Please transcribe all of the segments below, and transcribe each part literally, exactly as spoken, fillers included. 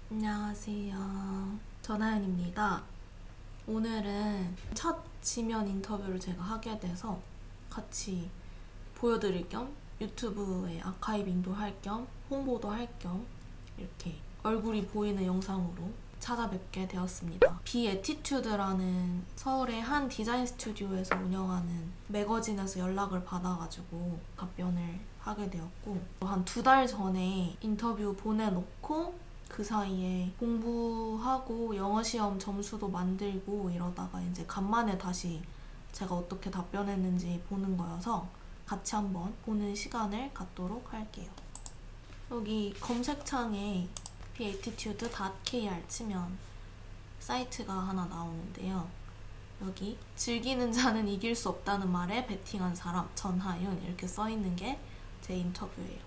안녕하세요. 전하연입니다. 오늘은 첫 지면 인터뷰를 제가 하게 돼서 같이 보여드릴 겸 유튜브에 아카이빙도 할 겸 홍보도 할 겸 이렇게 얼굴이 보이는 영상으로 찾아뵙게 되었습니다. 비애티튜드라는 서울의 한 디자인 스튜디오에서 운영하는 매거진에서 연락을 받아가지고 답변을 하게 되었고, 한 두 달 전에 인터뷰 보내놓고 그 사이에 공부하고 영어 시험 점수도 만들고 이러다가 이제 간만에 다시 제가 어떻게 답변했는지 보는 거여서 같이 한번 보는 시간을 갖도록 할게요. 여기 검색창에 비애티튜드 닷 케이알 치면 사이트가 하나 나오는데요. 여기 즐기는 자는 이길 수 없다는 말에 베팅한 사람 전하윤 이렇게 써있는 게 제 인터뷰예요.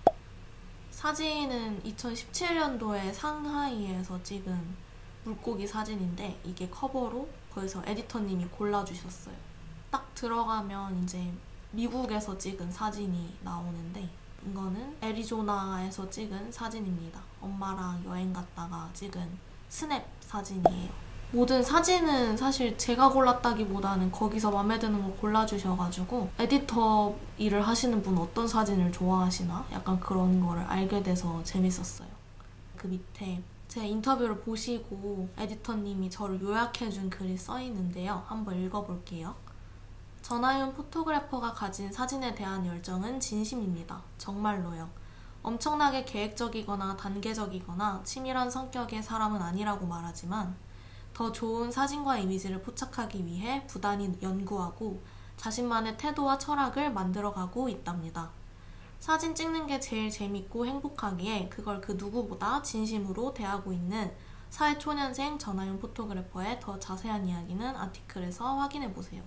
사진은 이천십칠 년도에 상하이에서 찍은 물고기 사진인데 이게 커버로 거기서 에디터님이 골라주셨어요. 딱 들어가면 이제 미국에서 찍은 사진이 나오는데 이거는 애리조나에서 찍은 사진입니다. 엄마랑 여행 갔다가 찍은 스냅 사진이에요. 모든 사진은 사실 제가 골랐다기보다는 거기서 마음에 드는 거 골라주셔가지고 에디터 일을 하시는 분 어떤 사진을 좋아하시나? 약간 그런 거를 알게 돼서 재밌었어요. 그 밑에 제 인터뷰를 보시고 에디터님이 저를 요약해준 글이 써있는데요. 한번 읽어볼게요. 전하윤 포토그래퍼가 가진 사진에 대한 열정은 진심입니다. 정말로요. 엄청나게 계획적이거나 단계적이거나 치밀한 성격의 사람은 아니라고 말하지만 더 좋은 사진과 이미지를 포착하기 위해 부단히 연구하고 자신만의 태도와 철학을 만들어가고 있답니다. 사진 찍는 게 제일 재밌고 행복하기에 그걸 그 누구보다 진심으로 대하고 있는 사회초년생 전하윤 포토그래퍼의 더 자세한 이야기는 아티클에서 확인해보세요.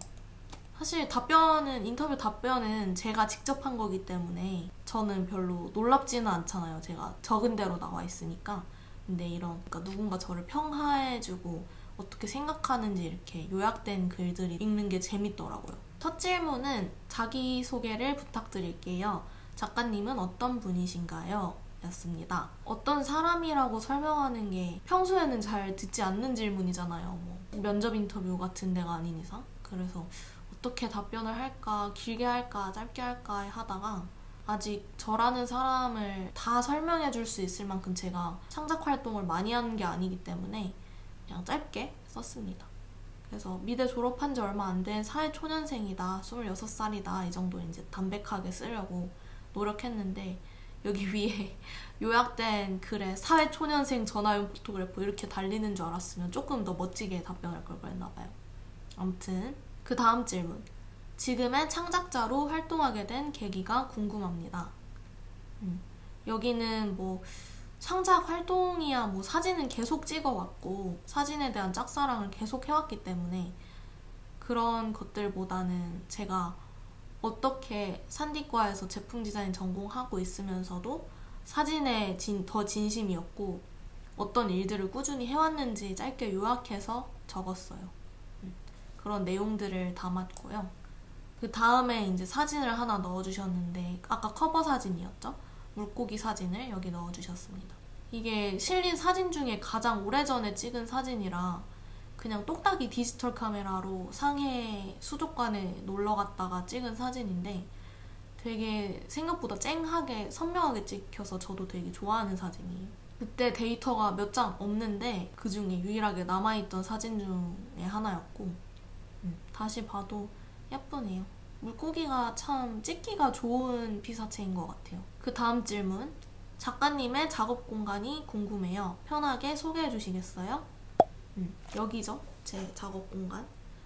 사실 답변은, 인터뷰 답변은 제가 직접 한 거기 때문에 저는 별로 놀랍지는 않잖아요. 제가 적은 대로 나와 있으니까. 근데 이런, 그러니까 누군가 저를 평가해주고 어떻게 생각하는지 이렇게 요약된 글들이 읽는 게 재밌더라고요. 첫 질문은 자기소개를 부탁드릴게요. 작가님은 어떤 분이신가요? 였습니다. 어떤 사람이라고 설명하는 게 평소에는 잘 듣지 않는 질문이잖아요. 뭐 면접 인터뷰 같은 데가 아닌 이상. 그래서 어떻게 답변을 할까, 길게 할까, 짧게 할까 하다가 아직 저라는 사람을 다 설명해 줄 수 있을 만큼 제가 창작 활동을 많이 하는 게 아니기 때문에 그냥 짧게 썼습니다. 그래서 미대 졸업한 지 얼마 안 된 사회초년생이다, 스물여섯 살이다 이 정도 이제 담백하게 쓰려고 노력했는데 여기 위에 요약된 글에 사회초년생 전하윤 포토그래퍼 이렇게 달리는 줄 알았으면 조금 더 멋지게 답변할 걸 그랬나봐요. 아무튼 그 다음 질문. 지금의 창작자로 활동하게 된 계기가 궁금합니다. 음, 여기는 뭐 창작 활동이야 뭐 사진은 계속 찍어왔고 사진에 대한 짝사랑을 계속 해왔기 때문에 그런 것들보다는 제가 어떻게 산디과에서 제품 디자인 전공하고 있으면서도 사진에 진, 더 진심이었고 어떤 일들을 꾸준히 해왔는지 짧게 요약해서 적었어요. 음, 그런 내용들을 담았고요. 그 다음에 이제 사진을 하나 넣어주셨는데 아까 커버 사진이었죠? 물고기 사진을 여기 넣어주셨습니다. 이게 실린 사진 중에 가장 오래전에 찍은 사진이라 그냥 똑딱이 디지털 카메라로 상해 수족관에 놀러 갔다가 찍은 사진인데 되게 생각보다 쨍하게 선명하게 찍혀서 저도 되게 좋아하는 사진이에요. 그때 데이터가 몇 장 없는데 그 중에 유일하게 남아있던 사진 중에 하나였고 음, 다시 봐도 예쁘네요. 물고기가 참 찍기가 좋은 피사체인 것 같아요. 그 다음 질문. 작가님의 작업 공간이 궁금해요. 편하게 소개해 주시겠어요? 음, 여기죠. 제 작업 공간.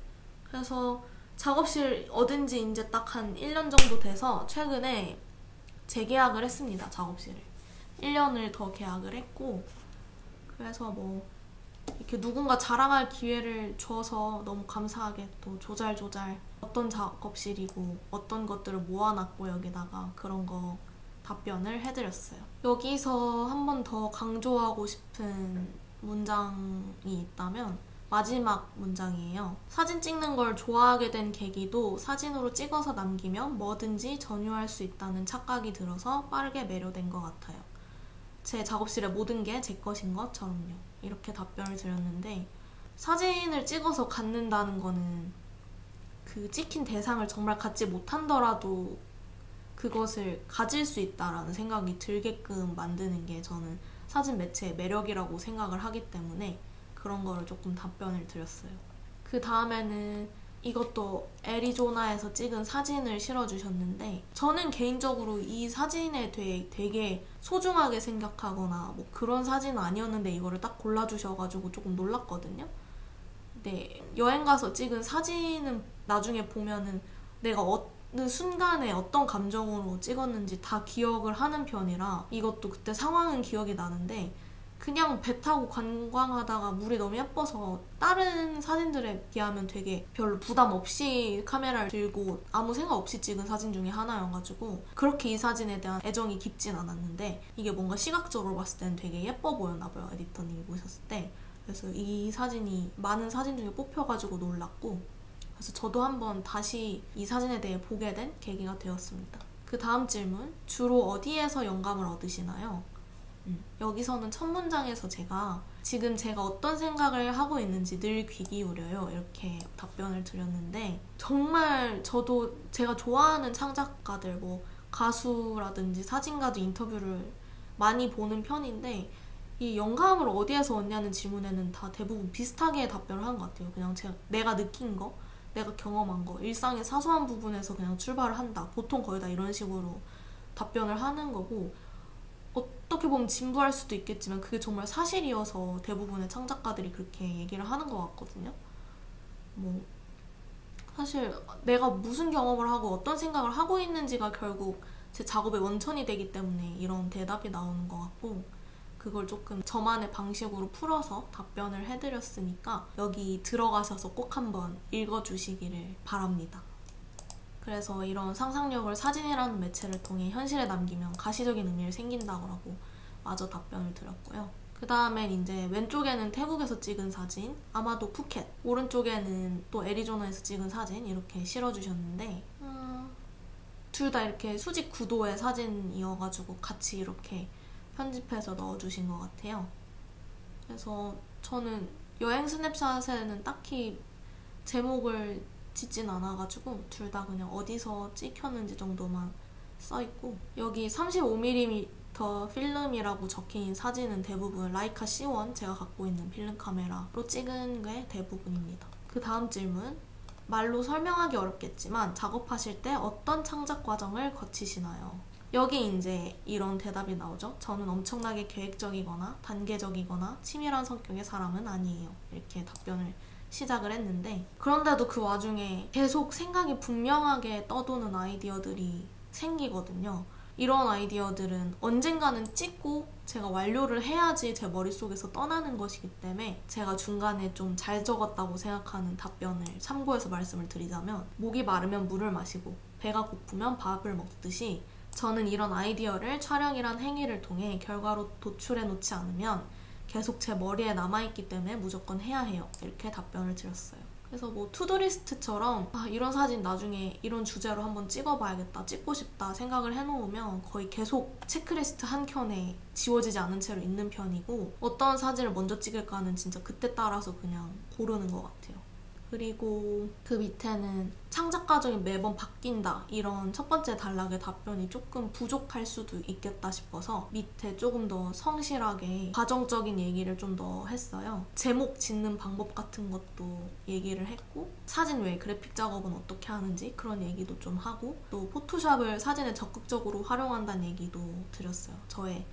그래서 작업실 얻은 지 이제 딱 한 일 년 정도 돼서 최근에 재계약을 했습니다. 작업실을. 일 년을 더 계약을 했고 그래서 뭐 이렇게 누군가 자랑할 기회를 줘서 너무 감사하게 또 조잘조잘 어떤 작업실이고 어떤 것들을 모아놨고 여기다가 그런 거 답변을 해드렸어요. 여기서 한 번 더 강조하고 싶은 문장이 있다면 마지막 문장이에요. 사진 찍는 걸 좋아하게 된 계기도 사진으로 찍어서 남기면 뭐든지 전유할 수 있다는 착각이 들어서 빠르게 매료된 것 같아요. 제 작업실의 모든 게 제 것인 것처럼요. 이렇게 답변을 드렸는데, 사진을 찍어서 갖는다는 거는 그 찍힌 대상을 정말 갖지 못한더라도 그것을 가질 수 있다라는 생각이 들게끔 만드는 게 저는 사진 매체의 매력이라고 생각을 하기 때문에 그런 거를 조금 답변을 드렸어요. 그 다음에는 이것도 애리조나에서 찍은 사진을 실어주셨는데, 저는 개인적으로 이 사진에 대해 되게 소중하게 생각하거나 뭐 그런 사진은 아니었는데 이거를 딱 골라주셔가지고 조금 놀랐거든요. 근데 여행 가서 찍은 사진은 나중에 보면은 내가 어느 순간에 어떤 감정으로 찍었는지 다 기억을 하는 편이라, 이것도 그때 상황은 기억이 나는데 그냥 배 타고 관광하다가 물이 너무 예뻐서 다른 사진들에 비하면 되게 별로 부담 없이 카메라를 들고 아무 생각 없이 찍은 사진 중에 하나여가지고 그렇게 이 사진에 대한 애정이 깊진 않았는데, 이게 뭔가 시각적으로 봤을 때는 되게 예뻐 보였나 봐요, 에디터님이 보셨을 때. 그래서 이 사진이 많은 사진 중에 뽑혀가지고 놀랐고, 그래서 저도 한번 다시 이 사진에 대해 보게 된 계기가 되었습니다. 그 다음 질문, 주로 어디에서 영감을 얻으시나요? 음, 여기서는 첫 문장에서 제가 지금 제가 어떤 생각을 하고 있는지 늘 귀 기울여요, 이렇게 답변을 드렸는데, 정말 저도 제가 좋아하는 창작가들, 뭐 가수라든지 사진가들 인터뷰를 많이 보는 편인데, 이 영감을 어디에서 얻냐는 질문에는 다 대부분 비슷하게 답변을 하는 것 같아요. 그냥 제가, 내가 느낀 거, 내가 경험한 거, 일상의 사소한 부분에서 그냥 출발을 한다, 보통 거의 다 이런 식으로 답변을 하는 거고, 어떻게 보면 진부할 수도 있겠지만 그게 정말 사실이어서 대부분의 창작가들이 그렇게 얘기를 하는 것 같거든요. 뭐 사실 내가 무슨 경험을 하고 어떤 생각을 하고 있는지가 결국 제 작업의 원천이 되기 때문에 이런 대답이 나오는 것 같고, 그걸 조금 저만의 방식으로 풀어서 답변을 해드렸으니까 여기 들어가셔서 꼭 한번 읽어주시기를 바랍니다. 그래서 이런 상상력을 사진이라는 매체를 통해 현실에 남기면 가시적인 의미를 생긴다고 마저 답변을 드렸고요. 그 다음엔 이제 왼쪽에는 태국에서 찍은 사진, 아마도 푸켓, 오른쪽에는 또 애리조나에서 찍은 사진 이렇게 실어주셨는데, 음, 둘 다 이렇게 수직 구도의 사진이어가지고 같이 이렇게 편집해서 넣어주신 것 같아요. 그래서 저는 여행 스냅샷에는 딱히 제목을 짓진 않아가지고 둘 다 그냥 어디서 찍혔는지 정도만 써있고, 여기 삼십오 밀리미터 필름이라고 적힌 사진은 대부분 라이카 씨 원, 제가 갖고 있는 필름 카메라로 찍은 게 대부분입니다. 그 다음 질문, 말로 설명하기 어렵겠지만 작업하실 때 어떤 창작 과정을 거치시나요? 여기 이제 이런 대답이 나오죠. 저는 엄청나게 계획적이거나 단계적이거나 치밀한 성격의 사람은 아니에요, 이렇게 답변을 시작을 했는데, 그런데도 그 와중에 계속 생각이 분명하게 떠도는 아이디어들이 생기거든요. 이런 아이디어들은 언젠가는 찍고 제가 완료를 해야지 제 머릿속에서 떠나는 것이기 때문에 제가 중간에 좀 잘 적었다고 생각하는 답변을 참고해서 말씀을 드리자면, 목이 마르면 물을 마시고 배가 고프면 밥을 먹듯이 저는 이런 아이디어를 촬영이란 행위를 통해 결과로 도출해 놓지 않으면 계속 제 머리에 남아있기 때문에 무조건 해야 해요, 이렇게 답변을 드렸어요. 그래서 뭐 투두리스트처럼 아, 이런 사진 나중에 이런 주제로 한번 찍어봐야겠다, 찍고 싶다 생각을 해놓으면 거의 계속 체크리스트 한 켠에 지워지지 않은 채로 있는 편이고, 어떤 사진을 먼저 찍을까는 진짜 그때 따라서 그냥 고르는 것 같아요. 그리고 그 밑에는 창작 과정이 매번 바뀐다, 이런 첫 번째 단락의 답변이 조금 부족할 수도 있겠다 싶어서 밑에 조금 더 성실하게 과정적인 얘기를 좀 더 했어요. 제목 짓는 방법 같은 것도 얘기를 했고, 사진 외에 그래픽 작업은 어떻게 하는지 그런 얘기도 좀 하고, 또 포토샵을 사진에 적극적으로 활용한다는 얘기도 드렸어요. 저의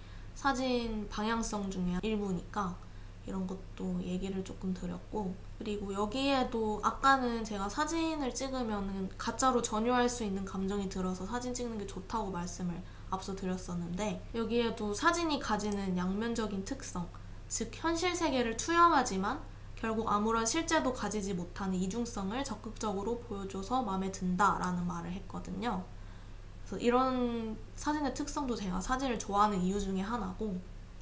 사진 방향성 중에 일부니까 이런 것도 얘기를 조금 드렸고, 그리고 여기에도 아까는 제가 사진을 찍으면 가짜로 전유할 수 있는 감정이 들어서 사진 찍는 게 좋다고 말씀을 앞서 드렸었는데, 여기에도 사진이 가지는 양면적인 특성, 즉 현실 세계를 투영하지만 결국 아무런 실제도 가지지 못하는 이중성을 적극적으로 보여줘서 마음에 든다라는 말을 했거든요. 그래서 이런 사진의 특성도 제가 사진을 좋아하는 이유 중에 하나고,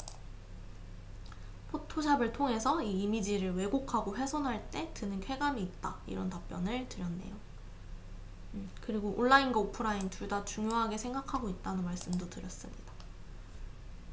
포토샵을 통해서 이 이미지를 왜곡하고 훼손할 때 드는 쾌감이 있다, 이런 답변을 드렸네요. 음, 그리고 온라인과 오프라인 둘 다 중요하게 생각하고 있다는 말씀도 드렸습니다.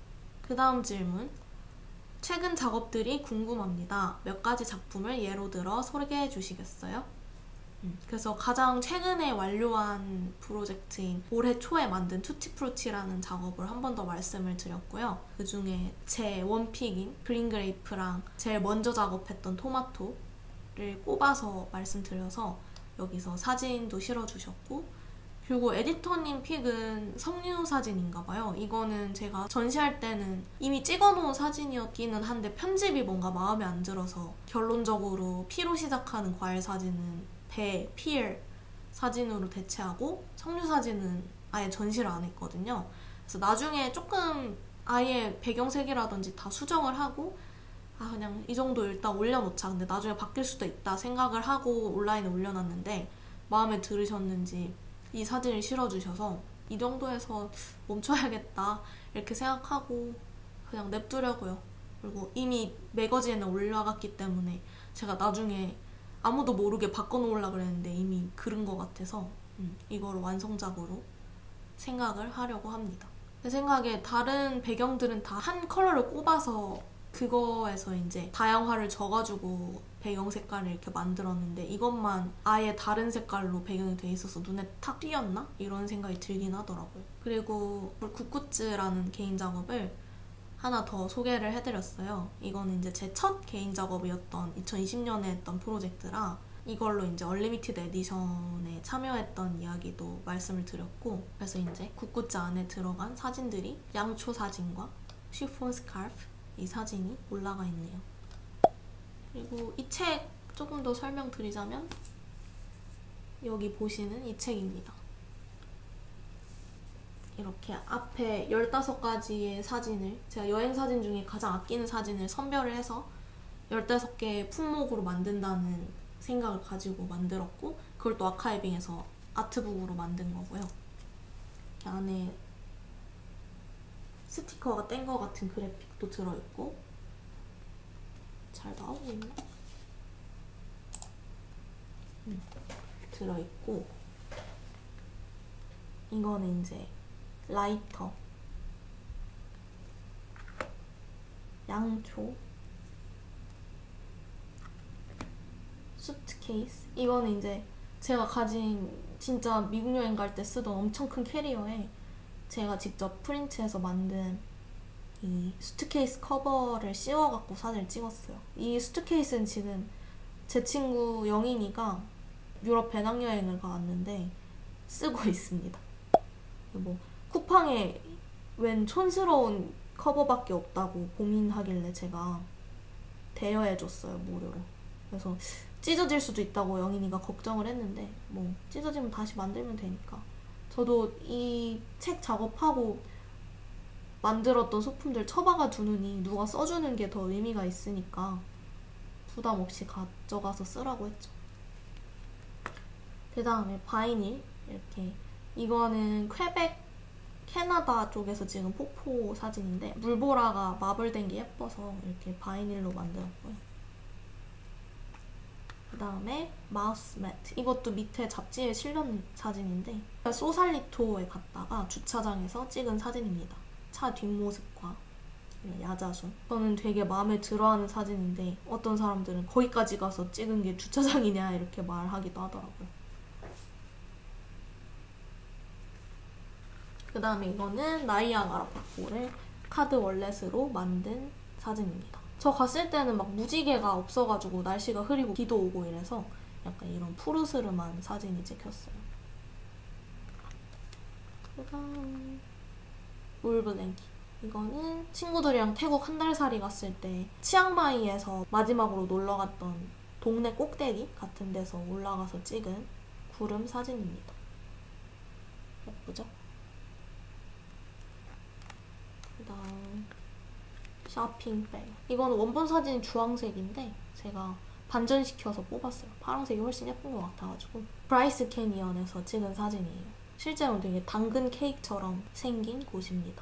그 다음 질문. 최근 작업들이 궁금합니다. 몇 가지 작품을 예로 들어 소개해 주시겠어요? 음, 그래서 가장 최근에 완료한 프로젝트인 올해 초에 만든 투티프루티라는 작업을 한 번 더 말씀을 드렸고요. 그 중에 제 원픽인 그린그레이프랑 제일 먼저 작업했던 토마토를 꼽아서 말씀드려서 여기서 사진도 실어주셨고, 그리고 에디터님 픽은 석류 사진인가봐요. 이거는 제가 전시할 때는 이미 찍어놓은 사진이었기는 한데 편집이 뭔가 마음에 안 들어서 결론적으로 피로 시작하는 과일 사진은 배, 필 사진으로 대체하고 석류 사진은 아예 전시를 안 했거든요. 그래서 나중에 조금 아예 배경색이라든지 다 수정을 하고 아 그냥 이 정도 일단 올려놓자. 근데 나중에 바뀔 수도 있다 생각을 하고 온라인에 올려놨는데 마음에 들으셨는지 이 사진을 실어주셔서 이 정도에서 멈춰야겠다 이렇게 생각하고 그냥 냅두려고요. 그리고 이미 매거진에 올라갔기 때문에 제가 나중에 아무도 모르게 바꿔놓으려고 그랬는데 이미 그른 것 같아서 음, 이걸 완성작으로 생각을 하려고 합니다. 제 생각에 다른 배경들은 다 한 컬러를 꼽아서 그거에서 이제 다양화를 줘가지고 배경 색깔을 이렇게 만들었는데 이것만 아예 다른 색깔로 배경이 돼 있어서 눈에 탁 띄었나? 이런 생각이 들긴 하더라고요. 그리고 굿굿즈라는 개인 작업을 하나 더 소개를 해드렸어요. 이거는 이제 제 첫 개인 작업이었던 이천이십 년에 했던 프로젝트라 이걸로 이제 얼리미티드 에디션에 참여했던 이야기도 말씀을 드렸고, 그래서 이제 굿굿즈 안에 들어간 사진들이 양초 사진과 쉬폰 스카프 이 사진이 올라가 있네요. 그리고 이 책 조금 더 설명드리자면 여기 보시는 이 책입니다. 이렇게 앞에 열다섯 가지의 사진을 제가 여행 사진 중에 가장 아끼는 사진을 선별을 해서 열다섯 개의 품목으로 만든다는 생각을 가지고 만들었고, 그걸 또 아카이빙해서 아트북으로 만든 거고요. 이렇게 안에 스티커가 뗀 것 같은 그래픽도 들어있고, 잘 나오고 있나? 음, 들어있고, 이거는 이제 라이터, 양초, 수트케이스. 이거는 이제 제가 가진 진짜 미국 여행 갈 때 쓰던 엄청 큰 캐리어에 제가 직접 프린트해서 만든 이 수트케이스 커버를 씌워갖고 사진을 찍었어요. 이 수트케이스는 지금 제 친구 영인이가 유럽 배낭여행을 가왔는데 쓰고 있습니다. 뭐 쿠팡에 웬 촌스러운 커버밖에 없다고 고민하길래 제가 대여해줬어요, 무료로. 그래서 찢어질 수도 있다고 영인이가 걱정을 했는데 뭐 찢어지면 다시 만들면 되니까. 저도 이 책 작업하고 만들었던 소품들 처박아 두느니 누가 써주는 게 더 의미가 있으니까 부담 없이 가져가서 쓰라고 했죠. 그 다음에 바이닐. 이렇게 이거는 퀘벡 캐나다 쪽에서 찍은 폭포 사진인데 물보라가 마블된 게 예뻐서 이렇게 바이닐로 만들었고요. 그 다음에 마우스 매트. 이것도 밑에 잡지에 실린 사진인데 소살리토에 갔다가 주차장에서 찍은 사진입니다. 차 뒷모습과 야자수. 저는 되게 마음에 들어하는 사진인데 어떤 사람들은 거기까지 가서 찍은 게 주차장이냐 이렇게 말하기도 하더라고요. 그 다음에 이거는 나이아가라 폭포를 카드 월렛으로 만든 사진입니다. 저 갔을 때는 막 무지개가 없어가지고 날씨가 흐리고 비도 오고 이래서 약간 이런 푸르스름한 사진이 찍혔어요. 그 다음 울브랭키. 이거는 친구들이랑 태국 한 달 살이 갔을 때 치앙마이에서 마지막으로 놀러 갔던 동네 꼭대기 같은 데서 올라가서 찍은 구름 사진입니다. 예쁘죠? 그 다음 쇼핑백. 이거는 원본 사진이 주황색인데 제가 반전시켜서 뽑았어요. 파란색이 훨씬 예쁜 것 같아가지고. 브라이스 캐니언에서 찍은 사진이에요. 실제로 되게 당근 케이크처럼 생긴 곳입니다.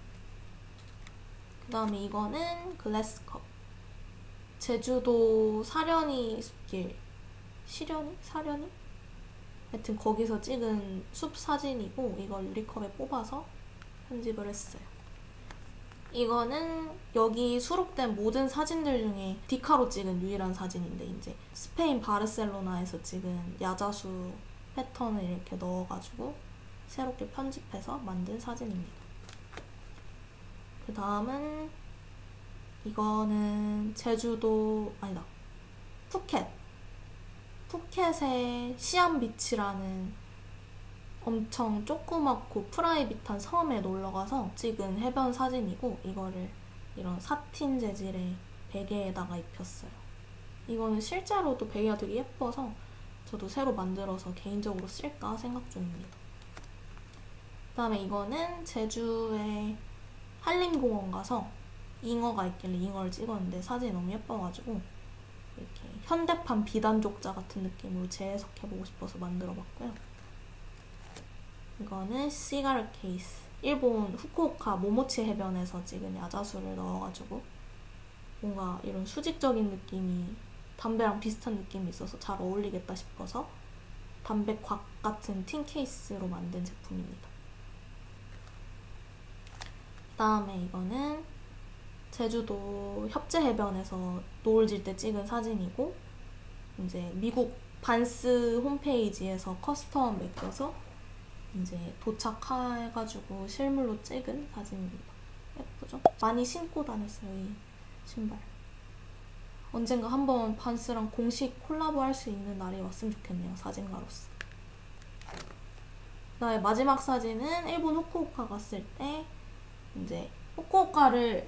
그 다음에 이거는 글래스컵. 제주도 사려니 숲길. 시려니? 사려니? 하여튼 거기서 찍은 숲 사진이고 이걸 유리컵에 뽑아서 편집을 했어요. 이거는 여기 수록된 모든 사진들 중에 디카로 찍은 유일한 사진인데 이제 스페인 바르셀로나에서 찍은 야자수 패턴을 이렇게 넣어가지고 새롭게 편집해서 만든 사진입니다. 그 다음은 이거는 제주도 아니다 푸켓 푸켓의 시암비치라는 엄청 조그맣고 프라이빗한 섬에 놀러가서 찍은 해변 사진이고 이거를 이런 사틴 재질의 베개에다가 입혔어요. 이거는 실제로도 베개가 되게 예뻐서 저도 새로 만들어서 개인적으로 쓸까 생각 중입니다. 그 다음에 이거는 제주의 한림공원 가서 잉어가 있길래 잉어를 찍었는데 사진이 너무 예뻐가지고 이렇게 현대판 비단족자 같은 느낌으로 재해석해보고 싶어서 만들어봤고요. 이거는 시가르 케이스. 일본 후쿠오카 모모치 해변에서 찍은 야자수를 넣어가지고 뭔가 이런 수직적인 느낌이 담배랑 비슷한 느낌이 있어서 잘 어울리겠다 싶어서 담배 곽 같은 틴 케이스로 만든 제품입니다. 그 다음에 이거는 제주도 협재해변에서 노을 질 때 찍은 사진이고 이제 미국 반스 홈페이지에서 커스텀 맡겨서 이제 도착해가지고 실물로 찍은 사진입니다. 예쁘죠? 많이 신고 다녔어요, 이 신발. 언젠가 한번 반스랑 공식 콜라보 할 수 있는 날이 왔으면 좋겠네요, 사진가로서. 그다음에 마지막 사진은 일본 후쿠오카 갔을 때 이제 후쿠오카를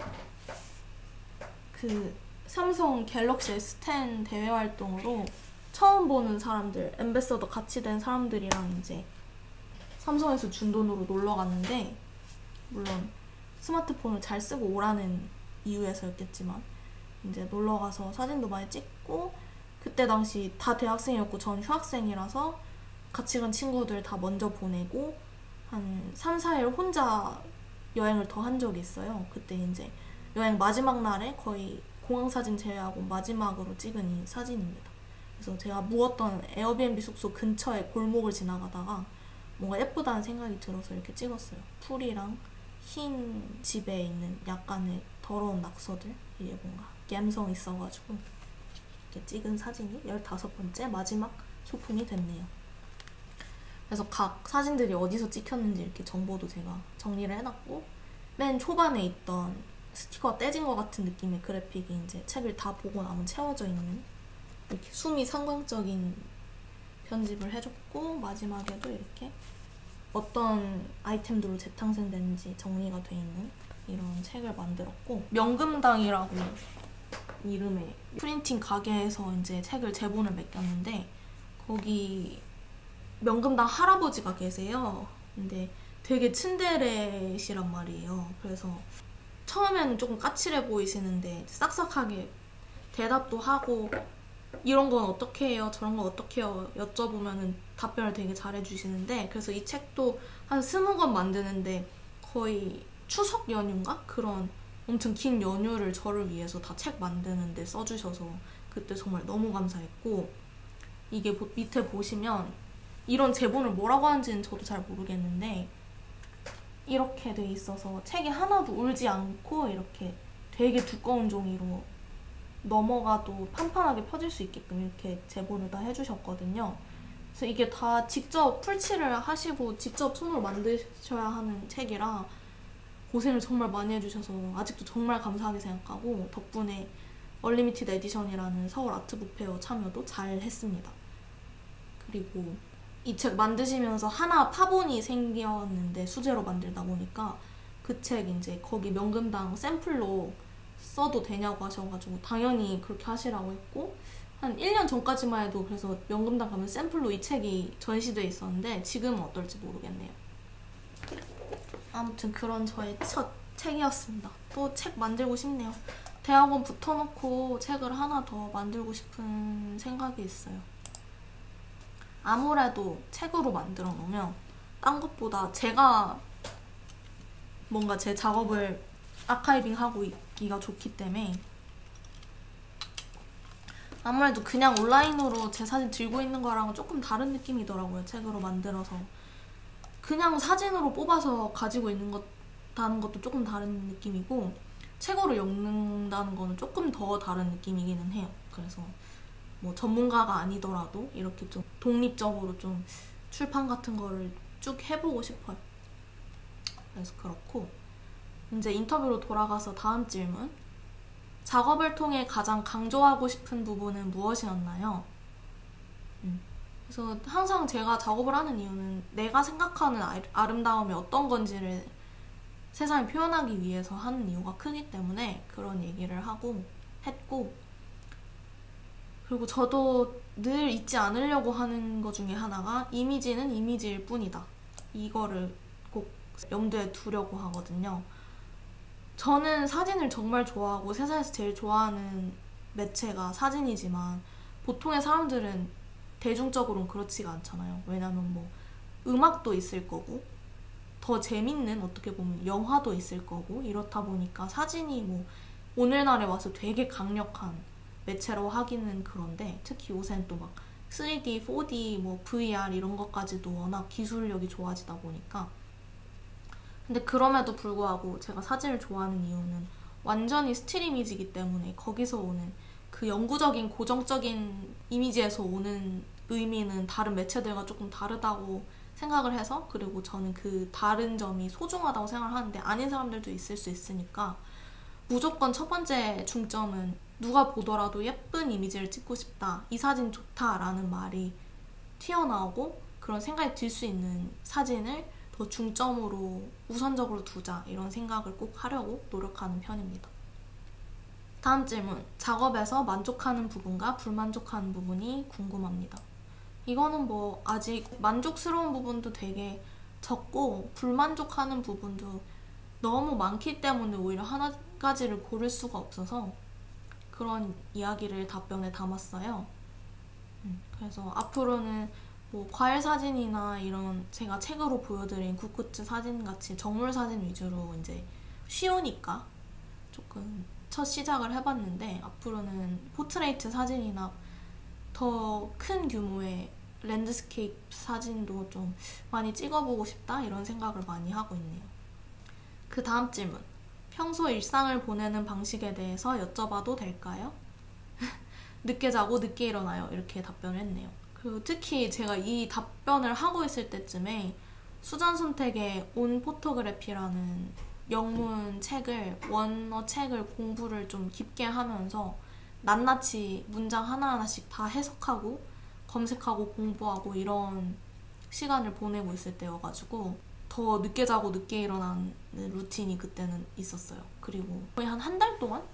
그 삼성 갤럭시 에스 텐 대회 활동으로 처음 보는 사람들, 앰베서더 같이 된 사람들이랑 이제 삼성에서 준 돈으로 놀러 갔는데 물론 스마트폰을 잘 쓰고 오라는 이유에서였겠지만 이제 놀러 가서 사진도 많이 찍고 그때 당시 다 대학생이었고 전 휴학생이라서 같이 간 친구들 다 먼저 보내고 한 삼, 사 일 혼자 여행을 더 한 적이 있어요. 그때 이제 여행 마지막 날에 거의 공항 사진 제외하고 마지막으로 찍은 이 사진입니다. 그래서 제가 묵었던 에어비앤비 숙소 근처에 골목을 지나가다가 뭔가 예쁘다는 생각이 들어서 이렇게 찍었어요. 풀이랑 흰 집에 있는 약간의 더러운 낙서들, 이게 뭔가 감성 있어가지고 이렇게 찍은 사진이 열다섯 번째 마지막 소품이 됐네요. 그래서 각 사진들이 어디서 찍혔는지 이렇게 정보도 제가 정리를 해놨고 맨 초반에 있던 스티커가 떼진 것 같은 느낌의 그래픽이 이제 책을 다 보고 나면 채워져 있는 이렇게 숨이 상광적인 편집을 해줬고 마지막에도 이렇게 어떤 아이템들로 재탕생됐는지 정리가 돼 있는 이런 책을 만들었고 명금당이라고 이름의 프린팅 가게에서 이제 책을 제본을 맡겼는데 거기 명금당 할아버지가 계세요. 근데 되게 츤데레시란 말이에요. 그래서 처음에는 조금 까칠해 보이시는데 싹싹하게 대답도 하고 이런 건 어떻게 해요? 저런 건 어떻게 해요? 여쭤보면은 답변을 되게 잘해주시는데 그래서 이 책도 한 스무 권 만드는데 거의 추석 연휴인가? 그런 엄청 긴 연휴를 저를 위해서 다 책 만드는데 써주셔서 그때 정말 너무 감사했고 이게 밑에 보시면 이런 제본을 뭐라고 하는지는 저도 잘 모르겠는데 이렇게 돼 있어서 책이 하나도 울지 않고 이렇게 되게 두꺼운 종이로 넘어가도 판판하게 펴질 수 있게끔 이렇게 제본을 다 해주셨거든요. 그래서 이게 다 직접 풀칠을 하시고 직접 손으로 만드셔야 하는 책이라 고생을 정말 많이 해주셔서 아직도 정말 감사하게 생각하고 덕분에 얼리미티드 에디션이라는 서울 아트북페어 참여도 잘 했습니다. 그리고 이 책 만드시면서 하나 파본이 생겼는데 수제로 만들다 보니까 그 책 이제 거기 명금당 샘플로 써도 되냐고 하셔가지고 당연히 그렇게 하시라고 했고 한 일 년 전까지만 해도 그래서 명금당 가면 샘플로 이 책이 전시돼 있었는데 지금은 어떨지 모르겠네요. 아무튼 그런 저의 첫 책이었습니다. 또 책 만들고 싶네요. 대학원 붙어놓고 책을 하나 더 만들고 싶은 생각이 있어요. 아무래도 책으로 만들어 놓으면 딴 것보다 제가 뭔가 제 작업을 아카이빙하고 있기가 좋기 때문에 아무래도 그냥 온라인으로 제 사진 들고 있는 거랑은 조금 다른 느낌이더라고요. 책으로 만들어서 그냥 사진으로 뽑아서 가지고 있는 다는 것도 조금 다른 느낌이고 책으로 읽는다는 거는 조금 더 다른 느낌이기는 해요. 그래서 뭐 전문가가 아니더라도 이렇게 좀 독립적으로 좀 출판 같은 거를 쭉 해보고 싶어요. 그래서 그렇고 이제 인터뷰로 돌아가서 다음 질문. 작업을 통해 가장 강조하고 싶은 부분은 무엇이었나요? 음. 그래서 항상 제가 작업을 하는 이유는 내가 생각하는 아름다움이 어떤 건지를 세상에 표현하기 위해서 하는 이유가 크기 때문에 그런 얘기를 하고 했고, 그리고 저도 늘 잊지 않으려고 하는 것 중에 하나가 이미지는 이미지일 뿐이다. 이거를 꼭 염두에 두려고 하거든요. 저는 사진을 정말 좋아하고 세상에서 제일 좋아하는 매체가 사진이지만 보통의 사람들은 대중적으로는 그렇지가 않잖아요. 왜냐면 뭐 음악도 있을 거고 더 재밌는 어떻게 보면 영화도 있을 거고 이렇다 보니까 사진이 뭐 오늘날에 와서 되게 강력한 매체로 하기는 그런데 특히 요새는 또 막 쓰리디, 포디, 뭐 브이알 이런 것까지도 워낙 기술력이 좋아지다 보니까. 근데 그럼에도 불구하고 제가 사진을 좋아하는 이유는 완전히 스틸 이미지이기 때문에 거기서 오는 그 영구적인 고정적인 이미지에서 오는 의미는 다른 매체들과 조금 다르다고 생각을 해서, 그리고 저는 그 다른 점이 소중하다고 생각을 하는데 아닌 사람들도 있을 수 있으니까 무조건 첫 번째 중점은 누가 보더라도 예쁜 이미지를 찍고 싶다, 이 사진 좋다라는 말이 튀어나오고 그런 생각이 들 수 있는 사진을 더 중점으로 우선적으로 두자, 이런 생각을 꼭 하려고 노력하는 편입니다. 다음 질문. 작업에서 만족하는 부분과 불만족하는 부분이 궁금합니다. 이거는 뭐 아직 만족스러운 부분도 되게 적고 불만족하는 부분도 너무 많기 때문에 오히려 하나 가지를 고를 수가 없어서 그런 이야기를 답변에 담았어요. 그래서 앞으로는 뭐 과일 사진이나 이런 제가 책으로 보여드린 굿굿즈 사진 같이 정물 사진 위주로 이제 쉬우니까 조금 첫 시작을 해봤는데, 앞으로는 포트레이트 사진이나 더 큰 규모의 랜드스케이프 사진도 좀 많이 찍어보고 싶다, 이런 생각을 많이 하고 있네요. 그 다음 질문. 평소 일상을 보내는 방식에 대해서 여쭤봐도 될까요? 늦게 자고 늦게 일어나요, 이렇게 답변을 했네요. 그리고 특히 제가 이 답변을 하고 있을 때쯤에 수잔 손택의 온 포토그래피라는 영문 책을, 원어 책을 공부를 좀 깊게 하면서 낱낱이 문장 하나하나씩 다 해석하고 검색하고 공부하고 이런 시간을 보내고 있을 때여가지고 더 늦게 자고 늦게 일어나는 루틴이 그때는 있었어요. 그리고 거의 한 한 달 동안?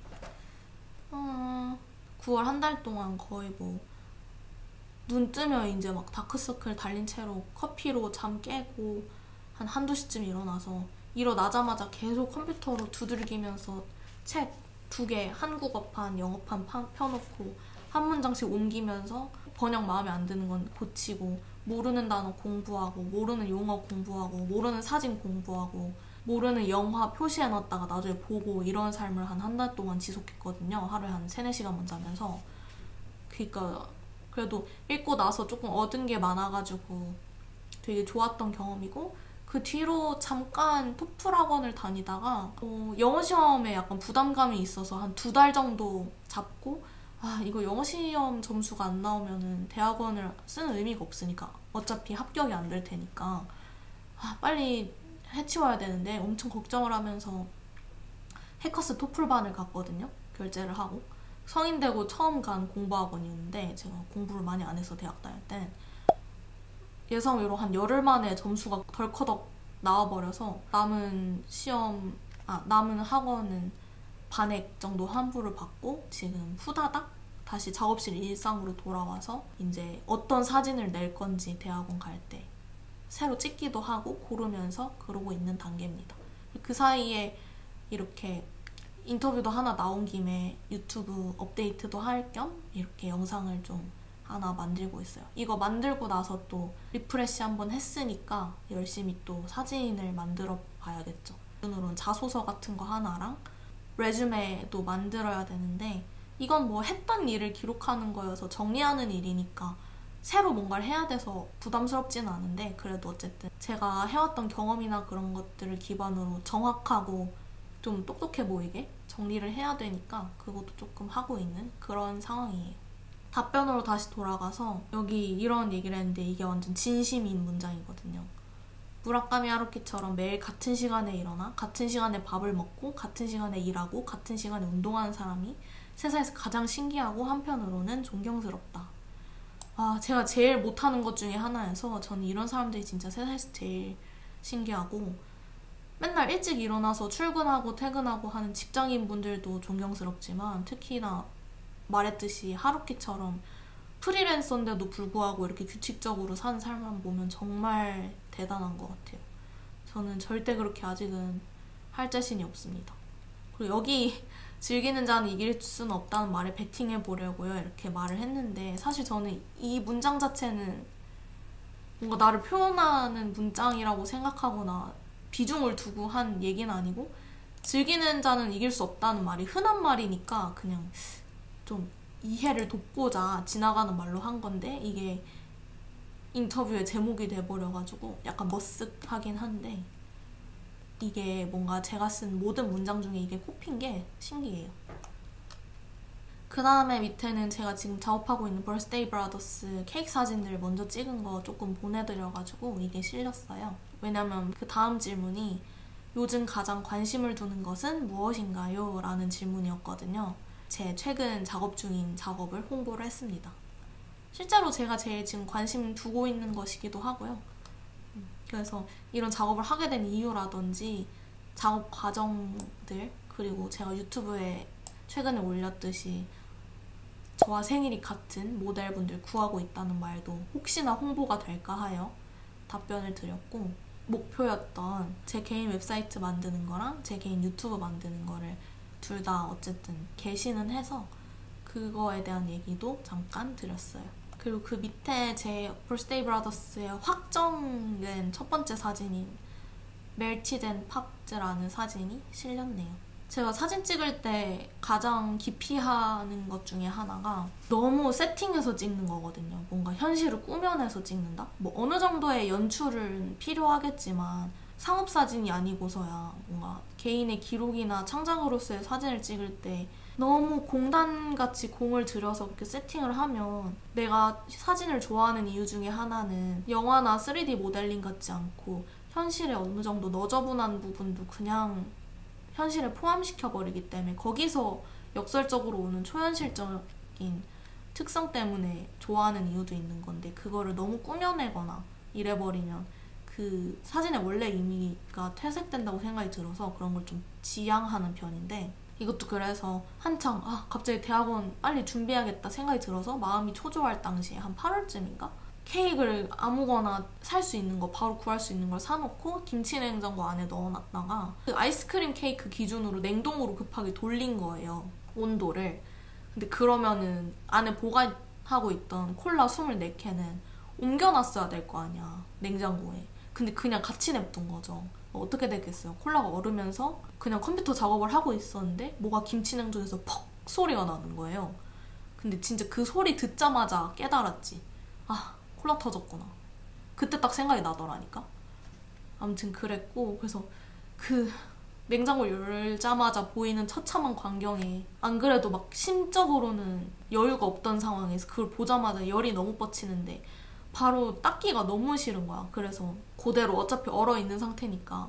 어, 구월 한 달 동안 거의 뭐 눈 뜨면 이제 막 다크서클 달린 채로 커피로 잠 깨고 한 한두 시쯤 일어나서 일어나자마자 계속 컴퓨터로 두들기면서 책 두 개, 한국어판, 영어판 파, 펴놓고 한 문장씩 옮기면서 번역 마음에 안 드는 건 고치고, 모르는 단어 공부하고, 모르는 용어 공부하고, 모르는 사진 공부하고, 모르는 영화 표시해놨다가 나중에 보고, 이런 삶을 한 한 달 동안 지속했거든요. 하루에 한 세네 시간만 자면서. 그러니까 그래도 읽고 나서 조금 얻은 게 많아가지고 되게 좋았던 경험이고, 그 뒤로 잠깐 토플 학원을 다니다가 어, 영어 시험에 약간 부담감이 있어서 한 두 달 정도 잡고, 아 이거 영어 시험 점수가 안 나오면은 대학원을 쓰는 의미가 없으니까 어차피 합격이 안 될 테니까 아, 빨리 해치워야 되는데 엄청 걱정을 하면서 해커스 토플반을 갔거든요. 결제를 하고 성인 되고 처음 간 공부학원이었는데 제가 공부를 많이 안 해서 대학 다닐 땐 예상외로 한 열흘 만에 점수가 덜커덕 나와버려서 남은 시험, 아 남은 학원은 반액 정도 환불을 받고 지금 후다닥 다시 작업실 일상으로 돌아와서 이제 어떤 사진을 낼 건지 대학원 갈 때 새로 찍기도 하고 고르면서 그러고 있는 단계입니다. 그 사이에 이렇게 인터뷰도 하나 나온 김에 유튜브 업데이트도 할 겸 이렇게 영상을 좀 하나 만들고 있어요. 이거 만들고 나서 또 리프레시 한번 했으니까 열심히 또 사진을 만들어 봐야겠죠. 기준으로는 자소서 같은 거 하나랑 레주메도 만들어야 되는데 이건 뭐 했던 일을 기록하는 거여서 정리하는 일이니까 새로 뭔가를 해야 돼서 부담스럽지는 않은데 그래도 어쨌든 제가 해왔던 경험이나 그런 것들을 기반으로 정확하고 좀 똑똑해 보이게 정리를 해야 되니까 그것도 조금 하고 있는 그런 상황이에요. 답변으로 다시 돌아가서 여기 이런 얘기를 했는데 이게 완전 진심인 문장이거든요. 무라카미 하루키처럼 매일 같은 시간에 일어나 같은 시간에 밥을 먹고 같은 시간에 일하고 같은 시간에 운동하는 사람이 세상에서 가장 신기하고 한편으로는 존경스럽다. 아, 제가 제일 못하는 것 중에 하나여서 저는 이런 사람들이 진짜 세상에서 제일 신기하고 맨날 일찍 일어나서 출근하고 퇴근하고 하는 직장인분들도 존경스럽지만 특히나 말했듯이 하루키처럼 프리랜서인데도 불구하고 이렇게 규칙적으로 사는 사람만 보면 정말 대단한 것 같아요. 저는 절대 그렇게 아직은 할 자신이 없습니다. 그리고 여기 즐기는 자는 이길 수는 없다는 말에 베팅해 보려고요 이렇게 말을 했는데 사실 저는 이 문장 자체는 뭔가 나를 표현하는 문장이라고 생각하거나 비중을 두고 한 얘기는 아니고 즐기는 자는 이길 수 없다는 말이 흔한 말이니까 그냥 좀 이해를 돕고자 지나가는 말로 한 건데 이게 인터뷰의 제목이 돼버려가지고 약간 머쓱하긴 한데 이게 뭔가 제가 쓴 모든 문장 중에 이게 꼽힌 게 신기해요. 그 다음에 밑에는 제가 지금 작업하고 있는 벌스데이 브라더스 케이크 사진들 먼저 찍은 거 조금 보내드려가지고 이게 실렸어요. 왜냐면 그 다음 질문이 요즘 가장 관심을 두는 것은 무엇인가요? 라는 질문이었거든요. 제 최근 작업 중인 작업을 홍보를 했습니다. 실제로 제가 제일 지금 관심 두고 있는 것이기도 하고요. 그래서 이런 작업을 하게 된 이유라든지 작업 과정들 그리고 제가 유튜브에 최근에 올렸듯이 저와 생일이 같은 모델분들 구하고 있다는 말도 혹시나 홍보가 될까 하여 답변을 드렸고 목표였던 제 개인 웹사이트 만드는 거랑 제 개인 유튜브 만드는 거를 둘 다 어쨌든 개시는 해서 그거에 대한 얘기도 잠깐 드렸어요. 그리고 그 밑에 제 벌스데이 브라더스의 확정된 첫 번째 사진인 멜티된 팝즈라는 사진이 실렸네요. 제가 사진 찍을 때 가장 기피하는 것 중에 하나가 너무 세팅해서 찍는 거거든요. 뭔가 현실을 꾸며내서 찍는다? 뭐 어느 정도의 연출은 필요하겠지만 상업사진이 아니고서야 뭔가 개인의 기록이나 창작으로서의 사진을 찍을 때 너무 공단같이 공을 들여서 그렇게 세팅을 하면 내가 사진을 좋아하는 이유 중에 하나는 영화나 쓰리디 모델링 같지 않고 현실에 어느 정도 너저분한 부분도 그냥 현실에 포함시켜버리기 때문에 거기서 역설적으로 오는 초현실적인 특성 때문에 좋아하는 이유도 있는 건데 그거를 너무 꾸며내거나 이래버리면 그 사진의 원래 의미가 퇴색된다고 생각이 들어서 그런 걸 좀 지양하는 편인데 이것도 그래서 한창 아 갑자기 대학원 빨리 준비해야겠다 생각이 들어서 마음이 초조할 당시에 한 팔월쯤인가? 케이크를 아무거나 살 수 있는 거 바로 구할 수 있는 걸 사놓고 김치냉장고 안에 넣어놨다가 그 아이스크림 케이크 기준으로 냉동으로 급하게 돌린 거예요. 온도를. 근데 그러면은 안에 보관하고 있던 콜라 이십사 캔은 옮겨놨어야 될 거 아니야. 냉장고에. 근데 그냥 같이 냅둔 거죠. 어떻게 되겠어요? 콜라가 얼으면서 그냥 컴퓨터 작업을 하고 있었는데 뭐가 김치냉장고에서 퍽 소리가 나는 거예요. 근데 진짜 그 소리 듣자마자 깨달았지. 아 콜라 터졌구나. 그때 딱 생각이 나더라니까. 아무튼 그랬고 그래서 그 냉장고 열자마자 보이는 처참한 광경에 안 그래도 막 심적으로는 여유가 없던 상황에서 그걸 보자마자 열이 너무 뻗치는데 바로 닦기가 너무 싫은 거야. 그래서 그대로 어차피 얼어있는 상태니까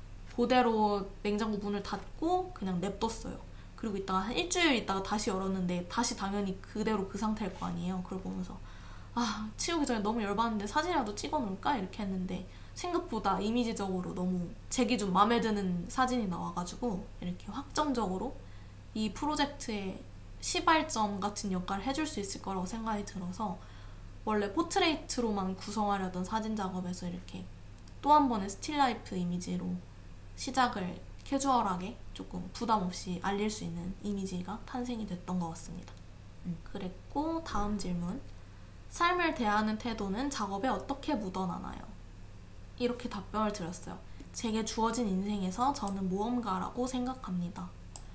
그대로 냉장고 문을 닫고 그냥 냅뒀어요. 그리고 이따가 한 일주일 있다가 다시 열었는데 다시 당연히 그대로 그 상태일 거 아니에요. 그걸 보면서 아 치우기 전에 너무 열받는데 사진이라도 찍어놓을까? 이렇게 했는데 생각보다 이미지적으로 너무 제 기준 마음에 드는 사진이 나와가지고 이렇게 확정적으로 이 프로젝트의 시발점 같은 역할을 해줄 수 있을 거라고 생각이 들어서 원래 포트레이트로만 구성하려던 사진 작업에서 이렇게 또 한 번의 스틸라이프 이미지로 시작을 캐주얼하게 조금 부담 없이 알릴 수 있는 이미지가 탄생이 됐던 것 같습니다. 음. 그랬고 다음 질문. 삶을 대하는 태도는 작업에 어떻게 묻어나나요? 이렇게 답변을 드렸어요. 제게 주어진 인생에서 저는 모험가라고 생각합니다.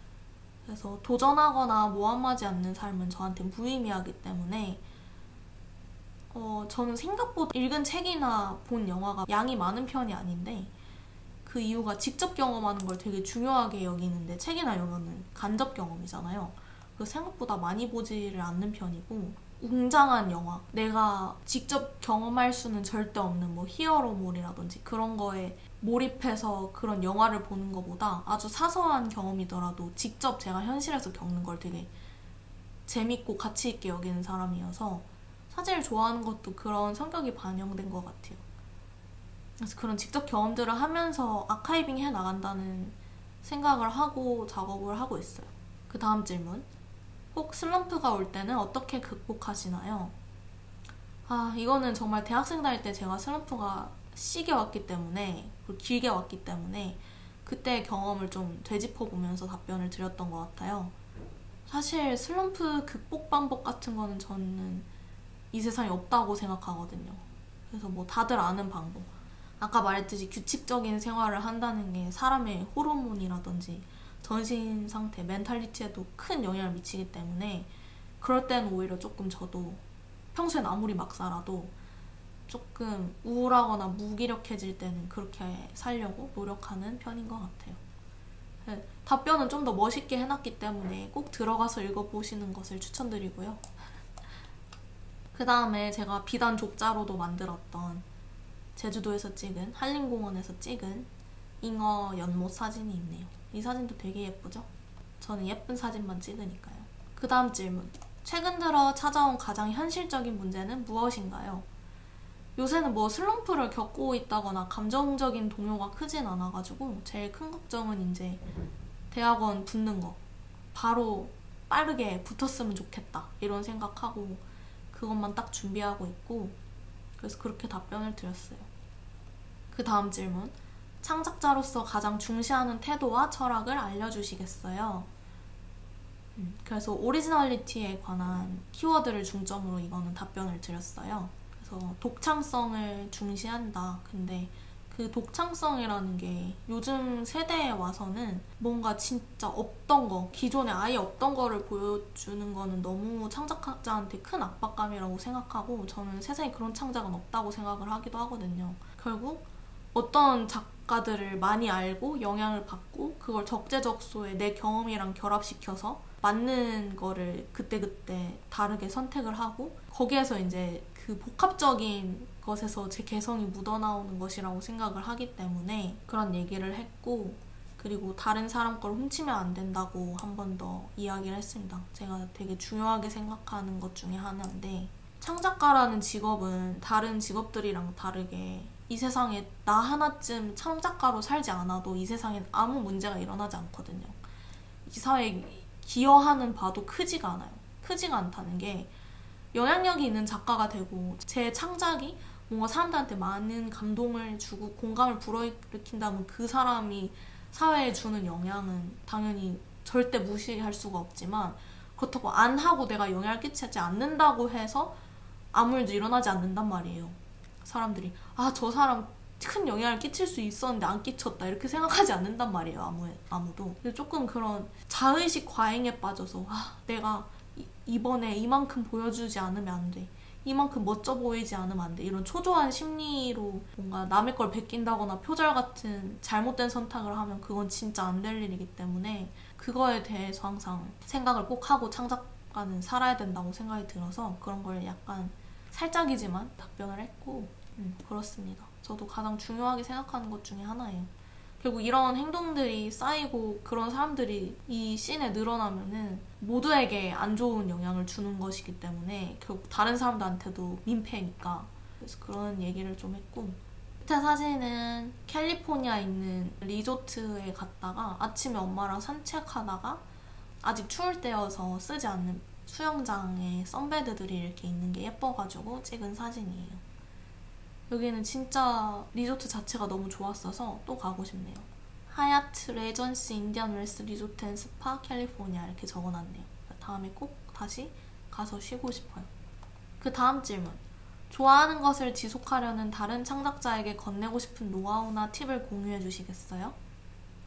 그래서 도전하거나 모험하지 않는 삶은 저한테 무의미하기 때문에 어, 저는 생각보다 읽은 책이나 본 영화가 양이 많은 편이 아닌데 그 이유가 직접 경험하는 걸 되게 중요하게 여기는데 책이나 영화는 간접 경험이잖아요. 그래서 생각보다 많이 보지를 않는 편이고 웅장한 영화, 내가 직접 경험할 수는 절대 없는 뭐 히어로물이라든지 그런 거에 몰입해서 그런 영화를 보는 것보다 아주 사소한 경험이더라도 직접 제가 현실에서 겪는 걸 되게 재밌고 가치 있게 여기는 사람이어서 사진을 좋아하는 것도 그런 성격이 반영된 것 같아요. 그래서 그런 직접 경험들을 하면서 아카이빙 해 나간다는 생각을 하고 작업을 하고 있어요. 그 다음 질문. 혹 슬럼프가 올 때는 어떻게 극복하시나요? 아, 이거는 정말 대학생 다닐 때 제가 슬럼프가 시게 왔기 때문에, 그리고 길게 왔기 때문에 그때 경험을 좀 되짚어보면서 답변을 드렸던 것 같아요. 사실 슬럼프 극복 방법 같은 거는 저는 이 세상에 없다고 생각하거든요. 그래서 뭐 다들 아는 방법, 아까 말했듯이 규칙적인 생활을 한다는 게 사람의 호르몬이라든지 정신 상태, 멘탈리티에도 큰 영향을 미치기 때문에 그럴 때는 오히려 조금 저도 평소엔 아무리 막 살아도 조금 우울하거나 무기력해질 때는 그렇게 살려고 노력하는 편인 것 같아요. 네, 답변은 좀 더 멋있게 해놨기 때문에 꼭 들어가서 읽어보시는 것을 추천드리고요. 그 다음에 제가 비단 족자로도 만들었던 제주도에서 찍은, 한림공원에서 찍은 잉어 연못 사진이 있네요. 이 사진도 되게 예쁘죠? 저는 예쁜 사진만 찍으니까요. 그 다음 질문. 최근 들어 찾아온 가장 현실적인 문제는 무엇인가요? 요새는 뭐 슬럼프를 겪고 있다거나 감정적인 동요가 크진 않아가지고 제일 큰 걱정은 이제 대학원 붙는 거. 바로 빠르게 붙었으면 좋겠다. 이런 생각하고 그것만 딱 준비하고 있고, 그래서 그렇게 답변을 드렸어요. 그 다음 질문. 창작자로서 가장 중시하는 태도와 철학을 알려주시겠어요? 음, 그래서 오리지널리티에 관한 키워드를 중점으로 이거는 답변을 드렸어요. 그래서 독창성을 중시한다. 근데 그 독창성이라는 게 요즘 세대에 와서는 뭔가 진짜 없던 거, 기존에 아예 없던 거를 보여주는 거는 너무 창작자한테 큰 압박감이라고 생각하고, 저는 세상에 그런 창작은 없다고 생각을 하기도 하거든요. 결국 어떤 작가들을 많이 알고 영향을 받고 그걸 적재적소에 내 경험이랑 결합시켜서 맞는 거를 그때그때 다르게 선택을 하고, 거기에서 이제 그 복합적인 것에서 제 개성이 묻어나오는 것이라고 생각을 하기 때문에 그런 얘기를 했고, 그리고 다른 사람 걸 훔치면 안 된다고 한 번 더 이야기를 했습니다. 제가 되게 중요하게 생각하는 것 중에 하나인데, 창작가라는 직업은 다른 직업들이랑 다르게 이 세상에 나 하나쯤 창작가로 살지 않아도 이 세상엔 아무 문제가 일어나지 않거든요. 이 사회에 기여하는 바도 크지가 않아요. 크지가 않다는 게, 영향력이 있는 작가가 되고 제 창작이 뭔가 사람들한테 많은 감동을 주고 공감을 불어일으킨다면 그 사람이 사회에 주는 영향은 당연히 절대 무시할 수가 없지만, 그렇다고 안 하고 내가 영향을 끼치지 않는다고 해서 아무 일도 일어나지 않는단 말이에요. 사람들이 아, 저 사람 큰 영향을 끼칠 수 있었는데 안 끼쳤다 이렇게 생각하지 않는단 말이에요. 아무, 아무도. 조금 그런 자의식 과잉에 빠져서 아, 내가 이, 이번에 이만큼 보여주지 않으면 안 돼, 이만큼 멋져 보이지 않으면 안 돼, 이런 초조한 심리로 뭔가 남의 걸 베낀다거나 표절 같은 잘못된 선택을 하면 그건 진짜 안 될 일이기 때문에 그거에 대해서 항상 생각을 꼭 하고 창작가는 살아야 된다고 생각이 들어서 그런 걸 약간 살짝이지만 답변을 했고, 음, 그렇습니다. 저도 가장 중요하게 생각하는 것 중에 하나예요. 결국 이런 행동들이 쌓이고 그런 사람들이 이 씬에 늘어나면은 모두에게 안 좋은 영향을 주는 것이기 때문에 결국 다른 사람들한테도 민폐니까. 그래서 그런 얘기를 좀 했고, 밑에 사진은 캘리포니아에 있는 리조트에 갔다가 아침에 엄마랑 산책하다가 아직 추울 때여서 쓰지 않는 수영장에 선베드들이 이렇게 있는 게 예뻐가지고 찍은 사진이에요. 여기는 진짜 리조트 자체가 너무 좋았어서 또 가고 싶네요. 하얏트 레전시 인디안 웰스 리조트 앤 스파 캘리포니아 이렇게 적어놨네요. 다음에 꼭 다시 가서 쉬고 싶어요. 그 다음 질문. 좋아하는 것을 지속하려는 다른 창작자에게 건네고 싶은 노하우나 팁을 공유해 주시겠어요?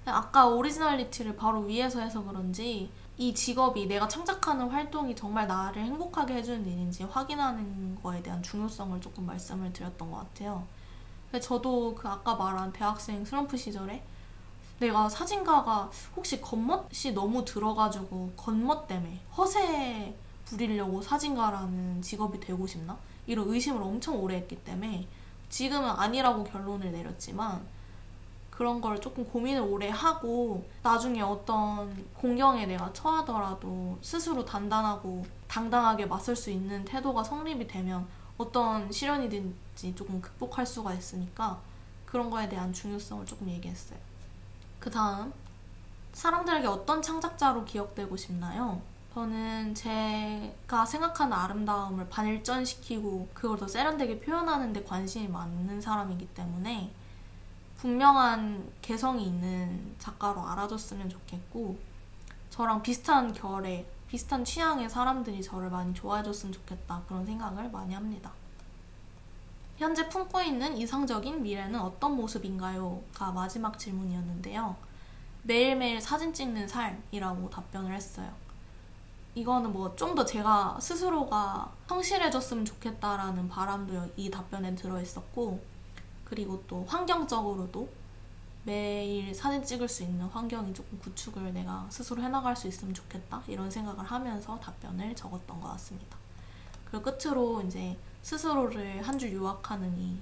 아까 오리지널리티를 바로 위에서 해서 그런지 이 직업이 내가 창작하는 활동이 정말 나를 행복하게 해주는 일인지 확인하는 거에 대한 중요성을 조금 말씀을 드렸던 것 같아요. 저도 그 아까 말한 대학생 슬럼프 시절에 내가 사진가가 혹시 겉멋이 너무 들어가지고 겉멋 때문에 허세 부리려고 사진가라는 직업이 되고 싶나? 이런 의심을 엄청 오래 했기 때문에 지금은 아니라고 결론을 내렸지만 그런 걸 조금 고민을 오래 하고 나중에 어떤 공경에 내가 처하더라도 스스로 단단하고 당당하게 맞설 수 있는 태도가 성립이 되면 어떤 시련이든지 조금 극복할 수가 있으니까 그런 거에 대한 중요성을 조금 얘기했어요. 그 다음, 사람들에게 어떤 창작자로 기억되고 싶나요? 저는 제가 생각하는 아름다움을 반일전시키고 그걸 더 세련되게 표현하는 데 관심이 많은 사람이기 때문에 분명한 개성이 있는 작가로 알아줬으면 좋겠고 저랑 비슷한 결의, 비슷한 취향의 사람들이 저를 많이 좋아해줬으면 좋겠다 그런 생각을 많이 합니다. 현재 품고 있는 이상적인 미래는 어떤 모습인가요? 가 마지막 질문이었는데요. 매일매일 사진 찍는 삶이라고 답변을 했어요. 이거는 뭐 좀 더 제가 스스로가 성실해졌으면 좋겠다라는 바람도 이 답변에 들어있었고 그리고 또 환경적으로도 매일 사진 찍을 수 있는 환경이 조금 구축을 내가 스스로 해나갈 수 있으면 좋겠다 이런 생각을 하면서 답변을 적었던 것 같습니다. 그리고 끝으로 이제 스스로를 한 줄 요약하는 이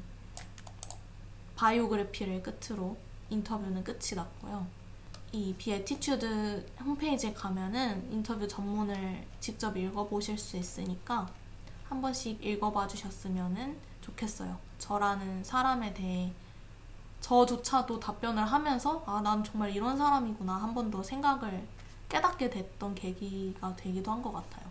바이오그래피를 끝으로 인터뷰는 끝이 났고요. 이 비애티튜드 홈페이지에 가면은 인터뷰 전문을 직접 읽어보실 수 있으니까 한 번씩 읽어봐 주셨으면 좋겠어요. 저라는 사람에 대해 저조차도 답변을 하면서 아, 난 정말 이런 사람이구나 한 번 더 생각을 깨닫게 됐던 계기가 되기도 한 것 같아요.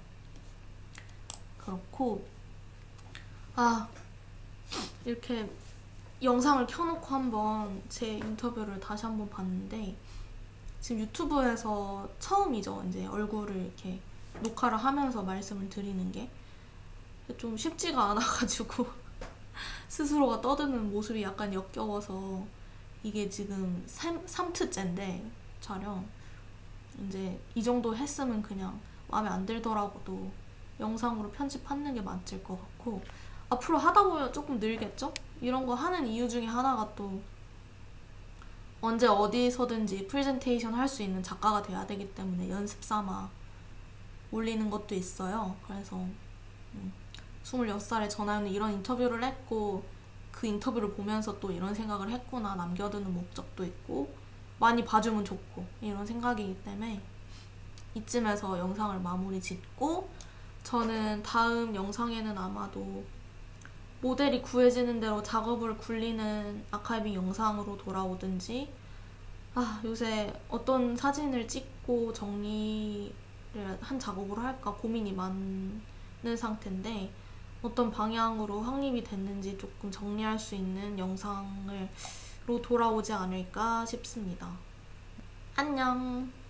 그렇고 아 이렇게 영상을 켜놓고 한번 제 인터뷰를 다시 한번 봤는데 지금 유튜브에서 처음이죠. 이제 얼굴을 이렇게 녹화를 하면서 말씀을 드리는 게 좀 쉽지가 않아가지고 스스로가 떠드는 모습이 약간 역겨워서 이게 지금 삼 트째인데 촬영 이제 이 정도 했으면 그냥 마음에 안 들더라고도 영상으로 편집하는 게 맞을 것 같고 앞으로 하다 보면 조금 늘겠죠? 이런 거 하는 이유 중에 하나가 또 언제 어디서든지 프레젠테이션 할 수 있는 작가가 돼야 되기 때문에 연습 삼아 올리는 것도 있어요. 그래서 음, 스물여섯 살에 전하연은 이런 인터뷰를 했고 그 인터뷰를 보면서 또 이런 생각을 했구나 남겨두는 목적도 있고 많이 봐주면 좋고 이런 생각이기 때문에 이쯤에서 영상을 마무리 짓고 저는 다음 영상에는 아마도 모델이 구해지는 대로 작업을 굴리는 아카이빙 영상으로 돌아오든지 아 요새 어떤 사진을 찍고 정리를 한 작업으로 할까 고민이 많은 상태인데 어떤 방향으로 확립이 됐는지 조금 정리할 수 있는 영상으로 돌아오지 않을까 싶습니다. 안녕.